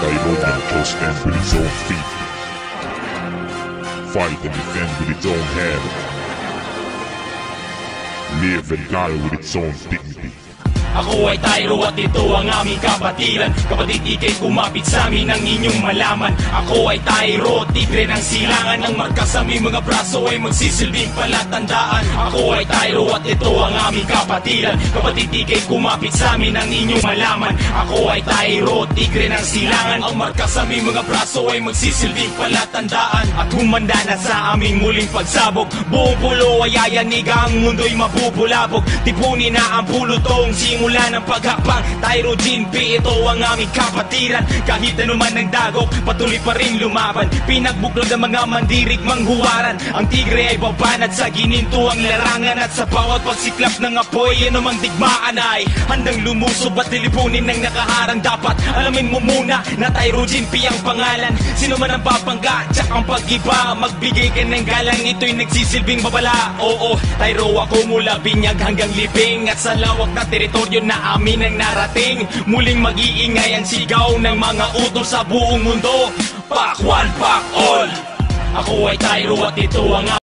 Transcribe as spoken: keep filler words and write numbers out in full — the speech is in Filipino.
Tyroman chose stand with its own feet. Fight and defend with its own head. Live and die with its own dignity. Ako ay Tyro at ito ang aming kapatiran. Kapatid, ikay kumapit sa amin ang inyong malaman. Ako ay Tyro, tigre ng silangan. Ang marka sa aming mga braso ay magsisilbing palatandaan. Ako ay Tyro at ito ang aming kapatiran. Kapatid, ikay kumapit sa amin ang inyong malaman. Ako ay Tyro, tigre ng silangan. Ang marka sa aming mga braso ay magsisilbing palatandaan. At humanda na sa aming muling pagsabog. Buong pulo ay ayanig, ang mundo'y mabubulabog. Tipunin na ang pulutong simula mula ng paghakbang. Tyro G N P, ito ang aming kapatiran. Kahit anuman ang dagok, patuloy pa rin lumaban. Pinagbuklod ng mga mandirig manghuwaran. Ang tigre ay babanat sa gininto ang larangan. At sa bawat pagsiklap ng apoy, anumang digmaan ay handang lumusob at lilipunin ng nakaharang. Dapat alamin mo muna na Tyro G N P ang pangalan. Sino man ang papangga, tsak ang pag-iba. Magbigay ka ng galang, ito'y nagsisilbing babala. Oo, Tyro ako mula binyag hanggang libing. At sa lawak na teritoryo na amin ang narating, muling mag-iingay ang sigaw ng mga utos sa buong mundo. Pack one, pack all. Ako ay Tyro at ito ang